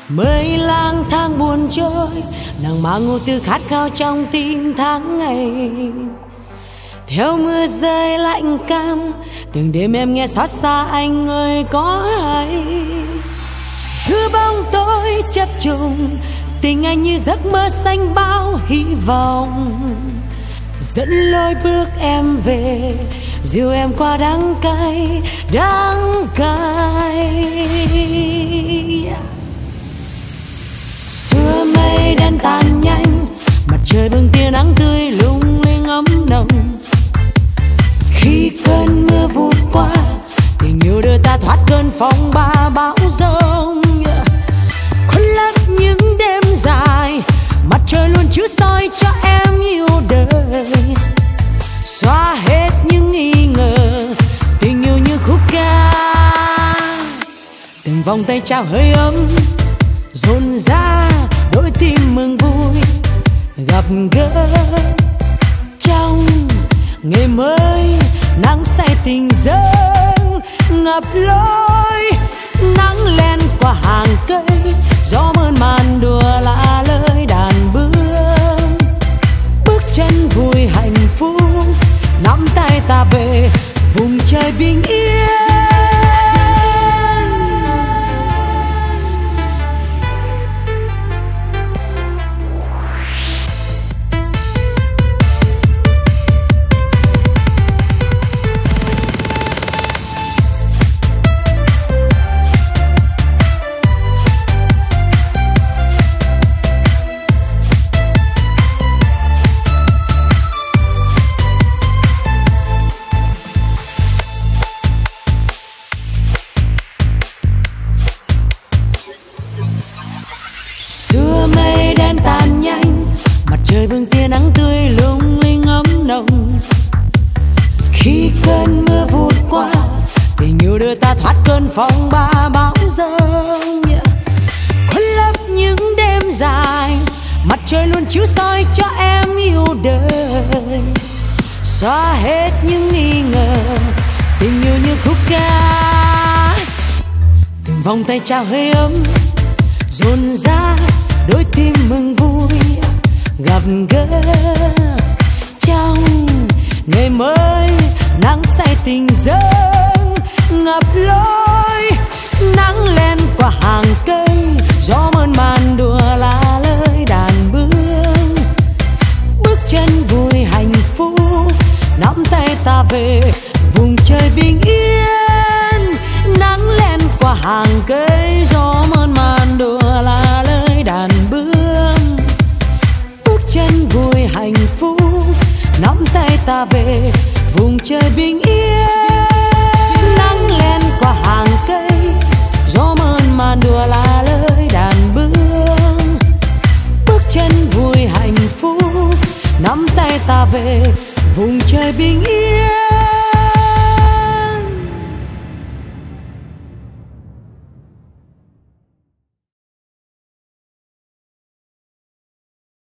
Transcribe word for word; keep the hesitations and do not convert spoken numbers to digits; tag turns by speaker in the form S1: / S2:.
S1: Mới lang thang buồn trôi, nàng mang ngô tư khát khao trong tim tháng ngày. Theo mưa rơi lạnh cam, từng đêm em nghe xót xa anh ơi có ai. Giữa bóng tối chập trùng, tình anh như giấc mơ xanh bao hy vọng. Dẫn lối bước em về, dìu em qua đắng cay, đắng cay. Xưa mây đen tan nhanh, mặt trời bừng tia nắng tươi lung linh ấm nồng. Khi cơn mưa vụt qua, tình yêu đưa ta thoát cơn phong ba bão giông. Khuất lấp những đêm dài, mặt trời luôn chiếu soi cho em yêu đời. Xóa hết những nghi ngờ, tình yêu như khúc ca. Từng vòng tay trao hơi ấm, dồn ra đôi tim mừng vui. Gặp gỡ trong ngày mới, nắng say tình dâng ngập lối. Nắng len qua hàng cây, gió mơn màn đùa lạ lơi đàn bướm. Bước chân vui hạnh phúc, nắm tay ta về vùng trời bình yên. Xưa mây đen tan nhanh, mặt trời bừng tia nắng tươi lung linh ấm nồng. Khi cơn mưa vụt qua, tình yêu đưa ta thoát cơn phong ba bão giông. Khuất lấp những đêm dài, mặt trời luôn chiếu soi cho em yêu đời. Xóa hết những nghi ngờ, tình yêu như khúc ca. Từng vòng tay trao hơi ấm, dồn ra đôi tim mừng vui. Gặp gỡ trong ngày mới, nắng say tình dâng ngập lối. Nắng len qua hàng cây, gió mơn màn đùa lá lơi đàn bướm. Bước chân vui hạnh phúc, nắm tay ta về vùng trời bình yên. Nắng len qua hàng cây, gió mơn màn đùa lá lơi đàn bướm. Bước chân vui hạnh phúc, nắm tay ta về vùng trời bình yên. Nắng len qua hàng cây, gió mơn màn đùa lá lơi đàn bướm. Bước chân vui hạnh phúc, nắm tay ta về vùng trời bình yên.